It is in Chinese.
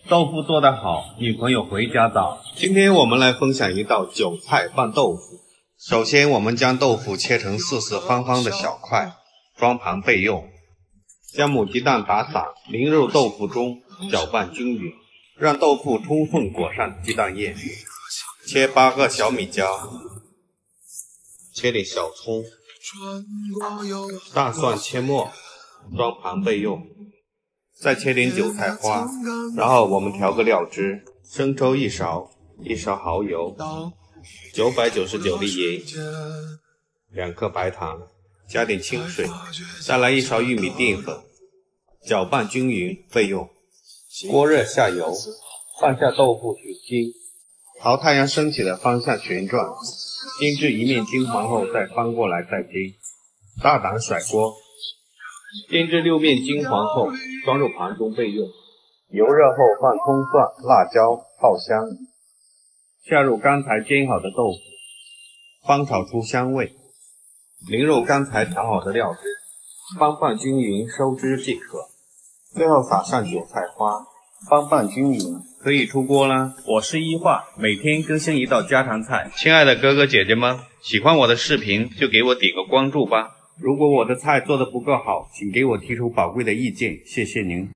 豆腐做得好，女朋友回家早。 今天我们来分享一道韭菜拌豆腐。首先，我们将豆腐切成四四方方的小块，装盘备用。将母鸡蛋打散，淋入豆腐中，搅拌均匀，让豆腐充分裹上鸡蛋液。切8个小米椒，切点小葱，大蒜切末，装盘备用。再切点韭菜花，然后我们调个料汁：生抽1勺，1勺蚝油，999粒盐，2克白糖，加点清水，再来1勺玉米淀粉，搅拌均匀备用。锅热下油，放下豆腐取筋，朝太阳升起的方向旋转，煎至一面金黄后再翻过来再煎。大胆甩锅，煎至6面金黄后装入盘中备用。油热后放葱蒜、辣椒爆香，下入刚才煎好的豆腐，翻炒出香味，淋入刚才调好的料汁，翻拌均匀收汁即可。最后撒上韭菜花，翻拌均匀，可以出锅啦。 我是一化，每天更新一道家常菜。 亲爱的哥哥姐姐们，喜欢我的视频就给我点个关注吧。如果我的菜做得不够好，请给我提出宝贵的意见，谢谢您。